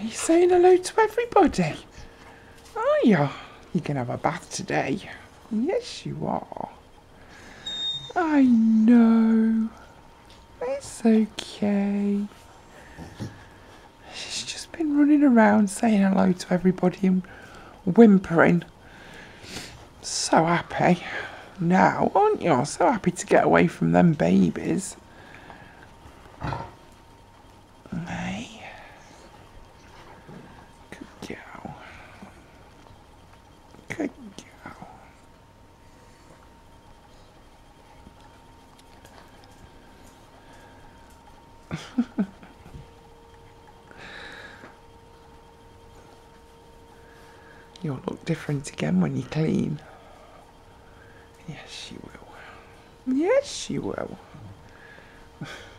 Are you saying hello to everybody? Are you? You can have a bath today. Yes, you are. I know. It's okay. She's just been running around saying hello to everybody and whimpering. So happy. Now, aren't you? So happy to get away from them babies. Hey. Good girl. Good girl. You'll look different again when you clean. Yes, you will. Yes, you will.